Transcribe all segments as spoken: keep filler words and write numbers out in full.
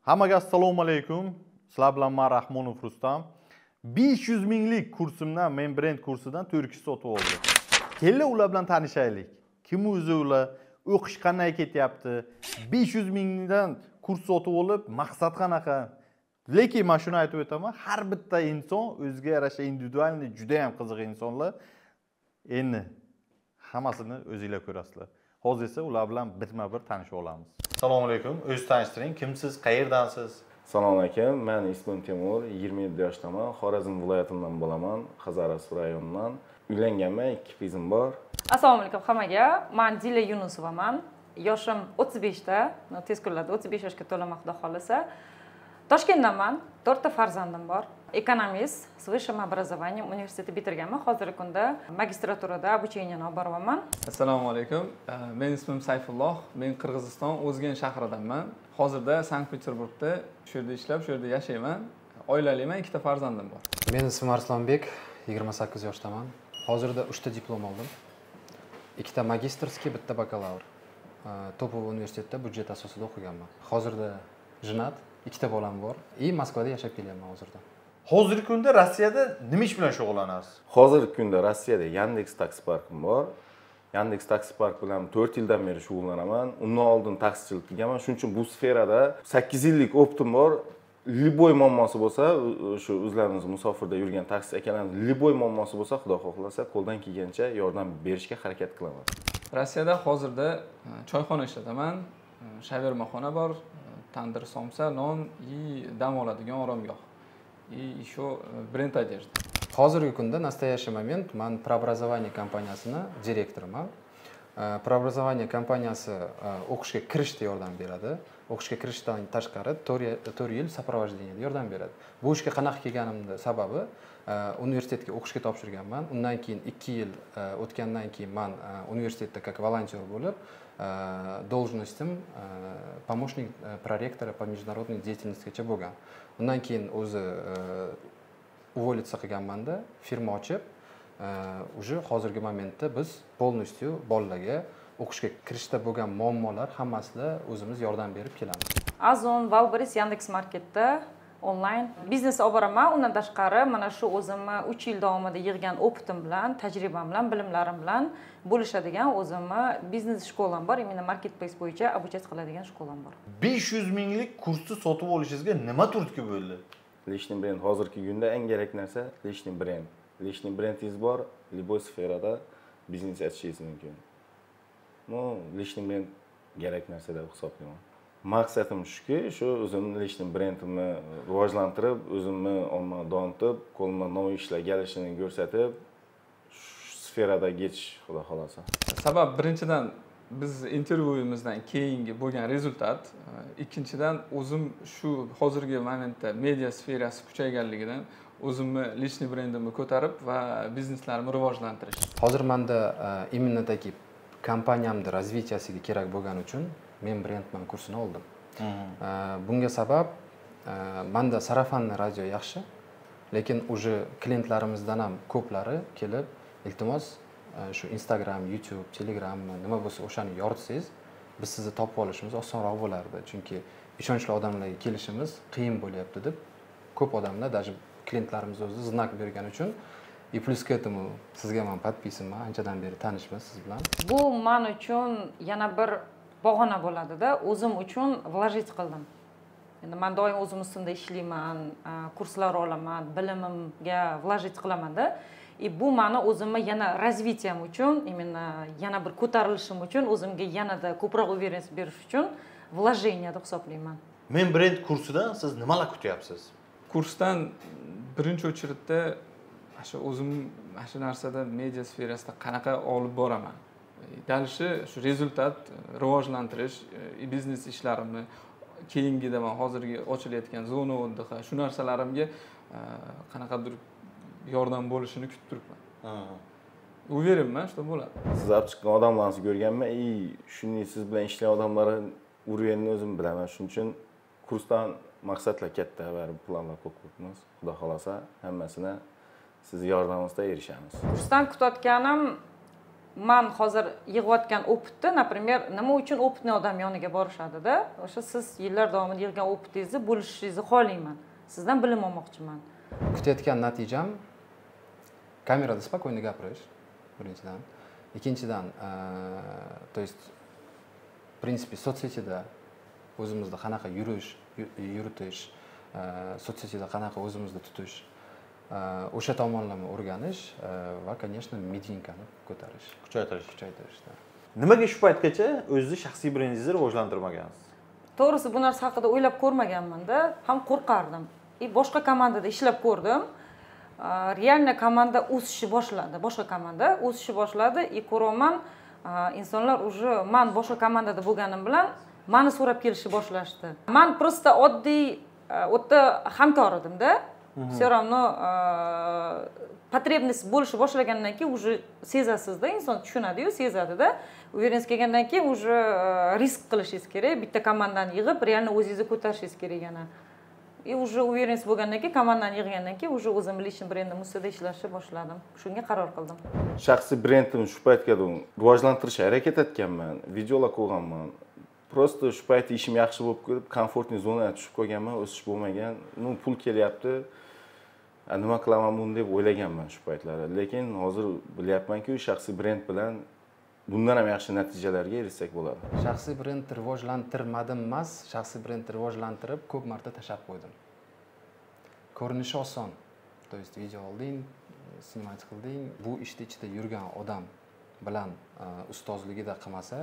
Hammaga assalomu alaykum. Sizlar bilan men Rahmonov Rustam. besh yuz minglik kursimdan, men brend kursidan to'rt kishi sotib oldim. Kelinglar ular bilan tanishaylik. Kim o'zi ular, o'qish qanday ketyapti? besh yuz mingdan kurs sotib olib, maqsad qanaqa? Lekin men shuni aytib o'taman, har bitta inson o'ziga yarasha individualniy juda ham qiziq insonlar. Endi hammasini o'zingizlar ko'rasizlar. Hozir esa ular bilan bitma-bir tanishib olamiz. Assalomu alaykum. O'zingizni tanishtiring. Kimsiz? Qayerdansiz? Assalomu alaykum. Men ismim Temur, yigirma yetti yoshdaman. Xorazm viloyatidan bo'laman, Qazaras rayonidan. Uylanganman, ikki qizim bor. Assalomu alaykum hammaga. Men Dila Yunusovaman. Yoshim o'ttiz besh ta, tez kunlarda o'ttiz besh yoshga to'laman xudo xolasa. Toshkentdanman, to'rtta farzandim bor. Ekonomist, с высшим образованием universiteti bitirganman. Hozirgi kunda magistraturada обучениeni olib boryapman. Assalomu alaykum. Men ismim Sayfulloh. Men Qirg'iziston O'zgan shahridanman. Hozirda Sankt-Peterburgda shu yerda ishlab, shu yerda yashayman. Oilaliman, ikkita farzandim bor. Men ismim Arslonbek, yigirma sakkiz yoshdaman. Hozirda uchta diplom oldim. Ikkita magistrskiy, bitta bakalavr. Topov universitetida budjet asosida o'qiganman. Hozirda jinat, ikkita bolam bor. И Moskvada yashab kelyapman hozirda. Hozirgi kunda Rossiyada nima ish bilan shug'ullanasiz? Hozirgi kunda Rossiyada Yandex Taksi Parkim bor. Yandex Taksi Park bilan to'rt yildan beri shug'ullanaman. Undan oldin taksichilik qilganman. Shuning uchun bu sferada sakkiz yillik optim bor. Liboy muammosi bo'lsa, shu o'zlarimiz musofirda yurgan taksi akalarimiz liboy muammosi bo'lsa, xudo xohlasa, qo'ldan kelgancha yordam berishga harakat qilaman. Rossiyada hozirda choyxona ishlataman. Shavermaxona bor, tandir somsa, non и dam oladigan oromgoh. И еще бренд одежды. Hozirgi kunda настоящий момент men Preobrazovание kompaniyasini direktoriman. Preobrazovание kompaniyasi o'qishga kirishda yordam beradi. O'qishga kirishdan tashqari to'rt yil сопровождениеda yordam beradi. Bu ishga qanaqa kelganimning sababi universitetga o'qishga topshirganman. Undan keyin ikki yil o'tgandan keyin men universitetda как волонтер bo'lib, должностim помощник проректора по международной деятельностigacha bo'lgan. Undan keyin o'zi уволиться qilganmanda, firma ochib, уже hozirgi momentda biz полностью bolalarga o'qishga kirishda bo'lgan muammolar hammasida o'zimiz yordam berib kelamiz. Ozon, Valberis, Yandex Marketda onlayn biznes olib boraman. Undan tashqari mana shu o'zimni uch yil davomida yig'gan opitim bilan, tajribam bilan, bilimlarim bilan bo'lishadigan o'zimni biznes shkolam bor. Imенно marketplace bo'yicha обучать qiladigan shkolam bor. besh yuz minglik kursni sotib olishingizga nima turtki bo'ldi? Lishniy brend hozirgi kunda eng kerak narsa lishniy brend. Lishniy brendingiz bor, liboy sferada biznes qilishingiz mumkin. No, lishniy brend kerak narsa deb hisoblayman. Maqsadim shuki, shu o'zimni lishniy brendimni rivojlantirib, o'zimni omma donitib, qo'limdan noy ishlar kelishini ko'rsatib, sferada ketish xudo xolasa. Sabab birinchidan biz intervyuimizdan keyingi bo'lgan rezultat, ikkinchidan o'zim shu hozirgi momentda media sferasi kuchayganligidan o'zimni lishniy brendimni ko'tarib va bizneslarimni rivojlantirish. Hozir menda именно такие kompaniyamni развитияsiga kerak bo'lgani uchun men brendman kursini oldim. Bunga sabab menda sarafanli radio yaxshi, lekin уже klientlarimizdan ham ko'plari kelib, iltimos shu Instagram, YouTube, Telegram nima bo'lsa o'shani yoritsangiz, biz sizni topib olishimiz osonroq bo'lardi. Chunki ishonchli odamlarga kelishimiz qiyin bo'lyapti deb ko'p odamlar, даже klientlarimiz o'zi znak bergani uchun и плюс к этому sizga men подписанman, anchadan beri tanishman siz bilan. Bu men uchun yana bir bahona bo'ladi-da, o'zim uchun vложить qildim. Endi men doim o'zim ustimda ishlayman, kurslar olaman, bilimimga vложить qilaman-da. И bu meni o'zimni yana развитием uchun, именно yana bir ko'tarilishim uchun, o'zimga yanada ko'proq уверенность berish uchun вложение deb hisoblayman. Men brend kursidan siz nimalar kutyapsiz? Kursdan birinchi o'chiritda shu o'zim shu narsada media sferasida qanaqa olib boraman. Dalishi shu rezultat rivojlantirish, biznes ishlarimni keyingida men hozirgi ochilayotgan zona o'ddiha shu narsalarimga qanaqadir yordam bo'lishini kutib turibman. Uverimman, что bo'ladi. Siz olib chiqqan odamlarni ko'rganman, и shunday siz bilan ishlagan odamlarning urganini o'zim bilaman. Shuning uchun kursdan maqsadlar katta va planlar ko'p quribmiz. Xudo xolasa hammasini siz yordamingizda erishamiz. Kursdan kutayotganim man hozir yig'ayotgan opitni, например, nima uchun opitni odam yoniga borishadi-da? O'sha siz yillar davomida yig'gan opitingizni bo'lishingizni xohlayman. Sizdan bilim olmoqchiman. Kutayotgan natijam kamerada spokойно gapirish, birinchidan. Ikkinchidan, то есть, в принципе, sotsетida o'zimizda qanaqa yurish, yuritish, sotsетida qanaqa o'zimizni tutish, o'sha tomonlarni o'rganish va, конечно, medinkani ko'tarish, Kuchaytirish. kuchaytirish. Nimaga shu paytgacha o'zingizni shaxsiy brendingizni rivojlantirmagansiz? To'g'risi bu narsa haqida o'ylab ko'rmaganman-da, ham qo'rqardim. И boshqa komandada ishlab ko'rdim. Realniy komanda o'sishni boshladi, boshqa komanda o'sishni boshladi. И ko'raman, insonlar уже men boshqa komandada bo'lganim bilan meni so'rab kelishni boshlashdi. Men просто oddiy o'tda hamkor edim-da. Все равно потребность bo'lishi boshlagandan keyin уже sezasiz-da, inson tushunadi-yu, sezadi-da. Uvereniz kelgandan keyin уже risk qilishingiz kerak, bitta komandani yig'ib, realniy o'zingizni ko'tarishingiz kerak yana. И уже уверенность bo'lgandan keyin komandani yig'gandan keyin уже o'zim lishni brendim ustida ishlashni boshladim. Shunga qaror qildim. Shaxsiy brendimni shu paytga rivojlantirishga harakat etganman, videolar ko'rganman. Просто shu payt ishim yaxshi bo'lib kelib, komfortniy zonaga tushib qolganman, o'sish bo'lmagan. Nu pul kelyapti. Nima qilaman buni deb o'ylaganman shu paytlarda. Lekin hozir bilyapmanki, shaxsiy brend bilan bundan ham yaxshi natijalarga erishsak bo'ladi. Shaxsiy brend rivojlantirmadim emas, shaxsiy brend rivojlantirib ko'p marta tashab qo'ydim. Ko'rinishi oson. То есть video olding, snimat qilding, bu ishni ichida yurgan odam bilan ustozligida qilmasa,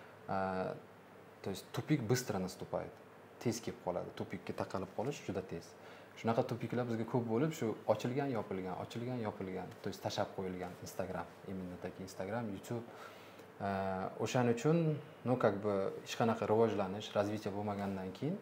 то есть tupik быстро наступает. Tez kelib qoladi. Tupikka taqalib qolish juda tez. Shunaqa tupiklar bizga ko'p bo'lib, shu ochilgan, yopilgan, ochilgan, yopilgan, то есть tashab qo'yilgan Instagram, именно taki Instagram, YouTube. O'shaning uchun, ну как бы hech qanaqa rivojlanish, razvitiya bo'lmagandan keyin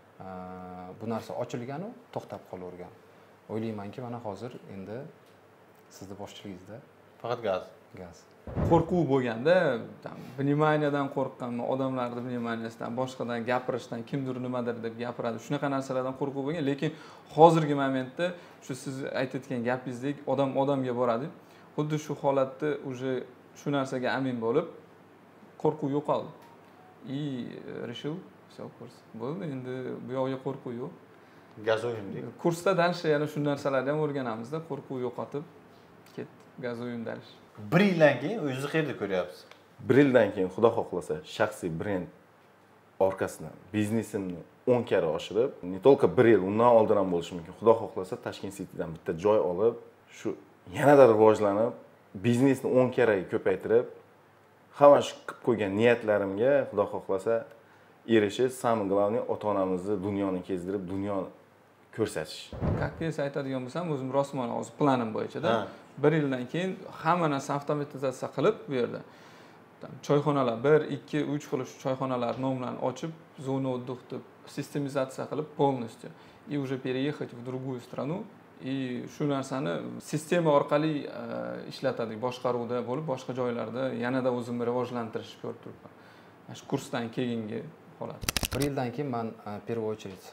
bu narsa ochilgan-u to'xtab qolavergan. O'ylaymanki, mana hozir endi sizni boshchiligingizda Faqat gaz. gaz. Qo'rquv bo'lganda, vниманиyadan qo'rqqanman, odamlarni vниманиyadan, boshqadan gapirishdan, kimdir nimadir deb gapiradi. Shunaqa narsalardan qo'rquv bo'lgan, lekin hozirgi momentda shu siz aytayotgan gapingizdek odam odamga boradi. Xuddi shu holatda уже shu narsaga amin bo'lib, qo'rquv yo'qoldi. И решил, все, kurs. Bo'ldi, endi bu yoqga qo'rquv yo'q. Gaz o'yindik. Kursda dalish yana shu narsalarni ham o'rganamizda, qo'rquv yo'qotib ketdi. Gaz o'yin dalish. Bir yildan keyin o'zingizni qayerda ko'ryapsiz? Bir yildan keyin Xudo xohlasa shaxsiy brend orqasidan biznesimni o'n karra oshirib, не только bir yil, undan oldin ham bo'lishi mumkin. Xudo xohlasa Tashkent Citydan bitta joy olib, shu yanada rivojlanib, biznesni o'n karraga ko'paytirib, hamma shu qilib qo'ygan niyatlarimga Xudo xohlasa erishish, самое главное, ota-onamizni dunyoni kezdirib, dunyoni ko'rsatish. Как siz aytadigan bo'lsam, o'zim rostmon hozir planim bo'yicha-da. Bir yildan keyin hamma narsa avtomatizatsiya qilib bu yerda choyxonalar bir, ikki, uch xil choyxonalar nomlarini ochib, zona отдых deb sistemizatsiya qilib полностью и уже переехать в другую страну и shu narsani sistema orqali ishlatadik, boshqaruvda bo'lib, boshqa joylarda yanada o'zimni rivojlantirishni ko'rib turibman. Shu kursdan keyingi holat. Bir yildan keyin men в первую очередь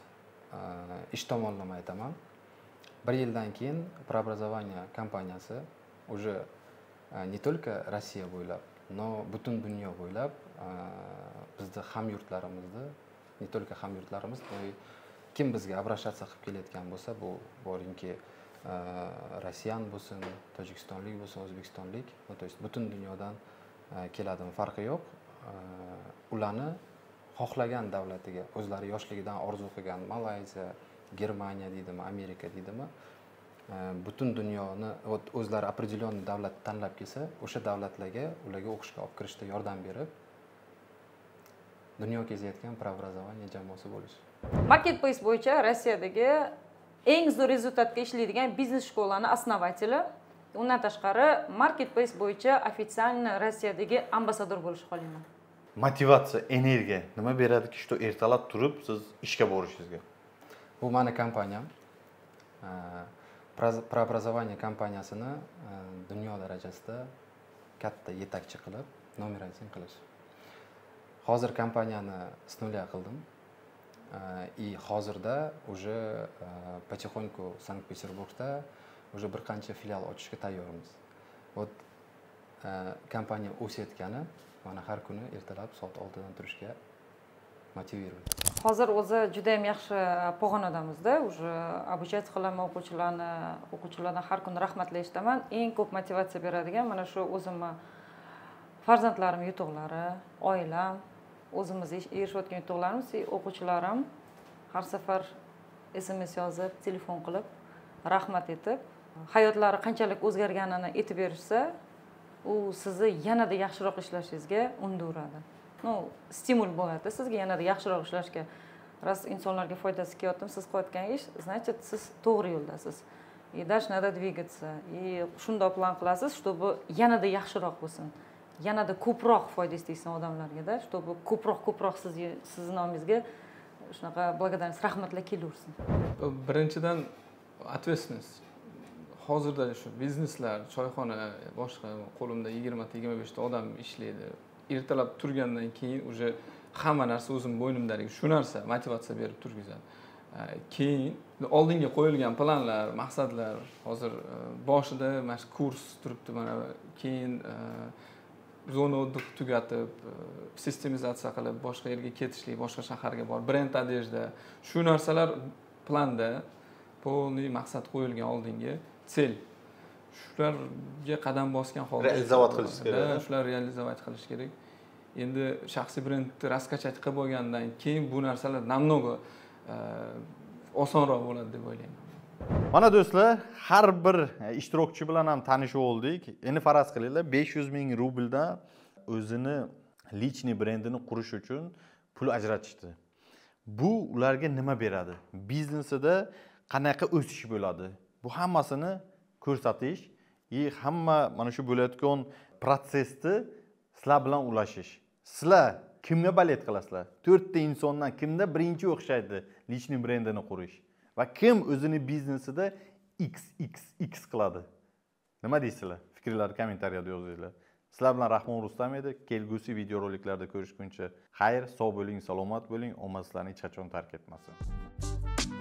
ish tomonlama aytaman. Bir yildan keyin Preobrazovание kompaniyasi уже не только Rossiya bo'ylab, но butun dunyo bo'ylab bizning hamyurtlarimizni, не только hamyurtlarimiz, но kim bizga обращаться qilib kelayotgan bo'lsa, bu boringki Rossiyan bo'lsin, Tojikistonlik bo'lsin, O'zbekistonlik, то есть butun dunyodan keladimi, farqi yo'q. Ularni xohlagan davlatiga, o'zlari yoshligidan orzu qilgan Malayziya, Germaniya deydimi, Amerika deydimi, butun dunyoni o'zlari определенный davlat tanlab kelsa, o'sha davlatlarga ularga o'qishga olib kirishda yordam berib, dunyo kezayotgan Preobrazovание jamoasi bo'lish. Marketplace bo'yicha Rossiyadagi eng zo'r rezultatga ishlaydigan biznes shkolani основатели, undan tashqari Marketplace bo'yicha официально Rossiyadagi ambasador bo'lishni xohlayman. Motivatsiya, energiya nima beradiki, shu ertalab turib siz ishga borishingizga? Bu meni kompaniyam. Preobrazovание kompaniyasini dunyo darajasida katta yetakchi qilib, номер один qilish. Hozir kompaniyani с нуля qildim. И hozirda уже потихоньку Sankt-Peterburgda уже bir qancha filial ochishga tayyormiz. Вот kompaniya o'sayotgani mana har kuni ertalab soat oltidan turishga motiviрует. Hozir o'zi juda ham yaxshi pog'onadamizda, уже обучать qilaman o'quvchilarni, o'quvchilardan har kuni rahmatli eshitaman. Eng ko'p motivatsiya beradigan mana shu o'zimni farzandlarim yutuqlari, oilam, o'zimiz erishayotgan yutuqlarimiz, o'quvchilarim har safar S M S yozib, telefon qilib, rahmat etib, hayotlari qanchalik o'zgarganini aytib berishsa, u sizni yanada yaxshiroq ishlashingizga unduradi. No, stimul bo'ladi sizga yanada yaxshiroq ishlashga. Ras insonlarga foydasi kelyapti, siz qilayotgan ish, значит, siz to'g'ri yo'ldasiz. И дальше надо двигаться. И shunday plan qilasiz, чтобы yanada yaxshiroq bo'lsin. Yanada ko'proq foyda istaysan odamlarga-da, чтобы ko'proq ko'proq siz sizning nomingizga shunaqa благодарность, rahmatlar kelaversin. Birinchidan ответственность. Hozirda shu bizneslar, choyxona, boshqa qo'limda yigirma ta yigirma besh ta odam ishlaydi. Ertalab turgandan keyin уже hamma narsa o'zim bo'ynimdagi shu narsa motivatsiya berib turgizadi. Keyin oldinga qo'yilgan planlar, maqsadlar, hozir boshida mana shu kurs turibdi, mana keyin zona o'tdik tugatib, sistemizatsiya qilib, boshqa yerga ketishlik, boshqa shaharga borib, brend adejda, shu narsalar planda, polniy maqsad qo'yilgan oldinga, sel. Shularga qadam bosgan holda realizovat qilish kerak. Shular realizovat qilish kerak. Endi shaxsiy brendni raskachat qilib bo'lgandan keyin bu narsalar namnoga osonroq bo'ladi deb o'ylayman. Mana do'stlar, har bir ishtirokchi bilan ham tanishib oldik. Endi faraz qilinglar, besh yuz ming rubldan o'zini lichniy brendini qurish uchun pul ajratishdi. Bu ularga nima beradi? Biznesida qanaqa o'sish bo'ladi? Bu hammasini ko'rsatish, и hamma mana shu bo'layotgan protsessni sizlar bilan ulashish. Sizlar kimga balet qilasizlar? to'rtta insondan kimda birinchi o'xshaydi lichniy brendini qurish? Va kim o'zini biznesida X X X qiladi? Nima deysizlar? Fikrlarni kommentariyada yozinglar. Sizlar bilan Rahmon Rustam edi. Kelgusi videoroliklarda ko'rishguncha xayr, sog' bo'ling, salomat bo'ling. Omad sizlarni hech qachon tark etmasin.